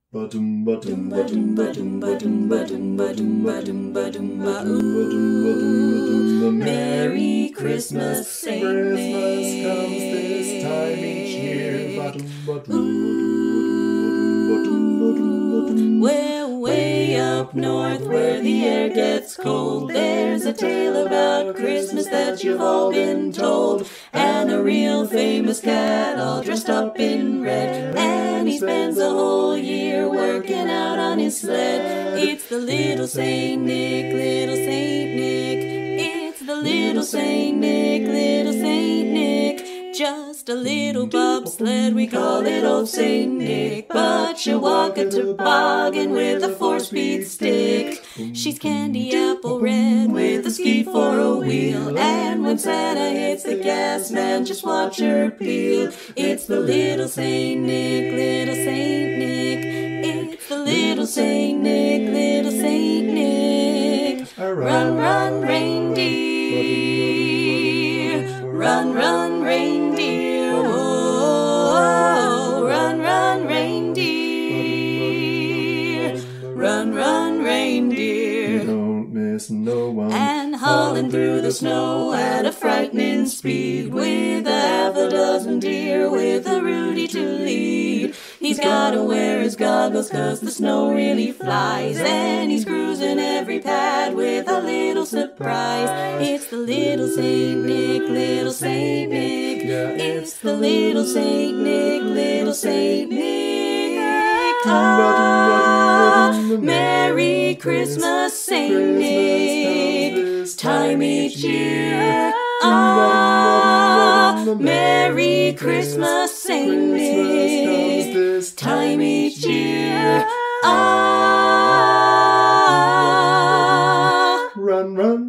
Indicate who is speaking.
Speaker 1: Ba-dum ba-dum ba-dum ba-dum ba-dum ba-dum ba-dum ba-dum ba-dum ba-dum. Merry Christmas, Saint Nick.
Speaker 2: Christmas comes this time each year.
Speaker 1: Well, way up north where the air gets cold, there's a tale about Christmas that you've all been told. And a real famous cat all dressed up in red, and he spends the whole year working out on his sled. It's the little Saint Nick, little Saint Nick. It's the little Saint Nick, little Saint Nick. Just a little bobsled, we call it old Saint Nick. But you walk a toboggan with a 4-speed stick. She's candy apple red with a ski for a wheel. And when Santa hits the gas, man, just watch her peel. It's the little Saint Nick, little Saint Nick. It's the little Saint Nick, little Saint Nick. Run, run, reindeer. Run, run, reindeer. Whoa, run, run, reindeer. Run, run, reindeer.
Speaker 2: Don't miss no one.
Speaker 1: And hauling through the snow at a frightening speed, with half a dozen deer with a Rudy to lead. He's gotta wear his goggles 'cause the snow really flies, and he's cruising every pad with a little surprise. It's the little Saint Nick, little Saint Nick. It's the little Saint Nick, little Saint Nick. Ah, Merry Christmas, Saint Nick. Time each year. Ah, Merry Christmas, Saint Nick. Time each year. Ah,
Speaker 2: Run, run.